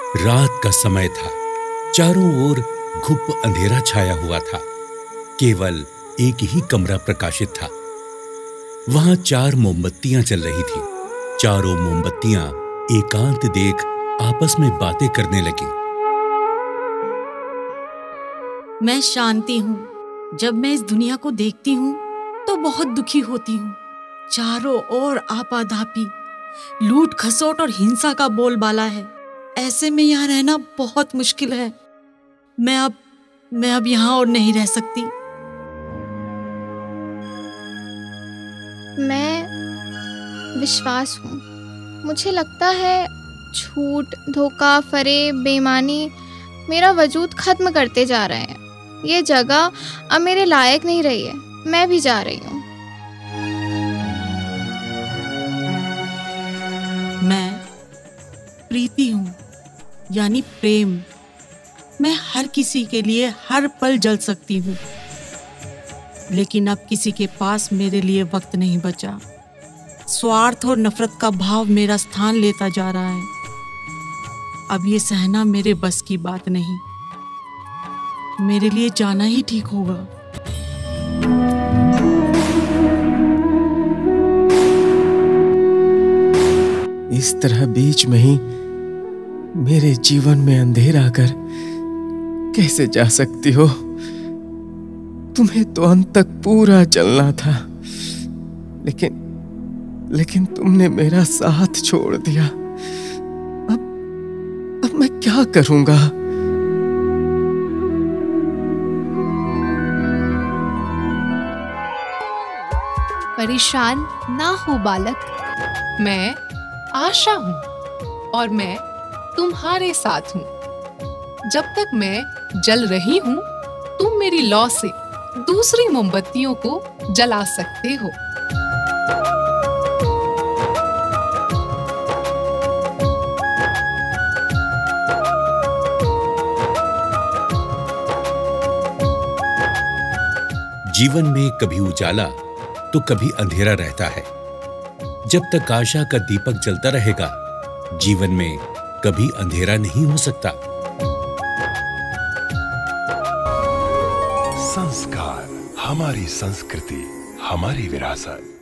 रात का समय था। चारों ओर घुप अंधेरा छाया हुआ था। केवल एक ही कमरा प्रकाशित था। वहां 4 मोमबत्तियां जल रही थी। चारों मोमबत्तियां एकांत देख आपस में बातें करने लगी। मैं शांति हूँ। जब मैं इस दुनिया को देखती हूँ तो बहुत दुखी होती हूँ। चारों ओर आपाधापी, लूट खसोट और हिंसा का बोलबाला है। ऐसे में यहाँ रहना बहुत मुश्किल है। मैं अब यहाँ और नहीं रह सकती। मैं विश्वास हूँ। मुझे लगता है झूठ, धोखा, फरेब, बेईमानी मेरा वजूद खत्म करते जा रहे हैं। ये जगह अब मेरे लायक नहीं रही है। मैं भी जा रही हूँ। मैं प्रीति हूँ, यानी प्रेम। मैं हर किसी के लिए हर पल जल सकती हूँ, लेकिन अब किसी के पास मेरे लिए वक्त नहीं बचा। स्वार्थ और नफरत का भाव मेरा स्थान लेता जा रहा है। अब ये सहना मेरे बस की बात नहीं। मेरे लिए जाना ही ठीक होगा। इस तरह बीच में ही मेरे जीवन में अंधेरा आकर कैसे जा सकती हो? तुम्हें तो अंत तक पूरा चलना था, लेकिन तुमने मेरा साथ छोड़ दिया। अब मैं क्या करूंगा? परेशान ना हो बालक। मैं आशा हूँ और मैं तुम्हारे साथ हूँ। जब तक मैं जल रही हूँ, तुम मेरी लौ से दूसरी मोमबत्तियों को जला सकते हो। जीवन में कभी उजाला तो कभी अंधेरा रहता है। जब तक आशा का दीपक जलता रहेगा, जीवन में कभी अंधेरा नहीं हो सकता। संस्कार, हमारी संस्कृति, हमारी विरासत।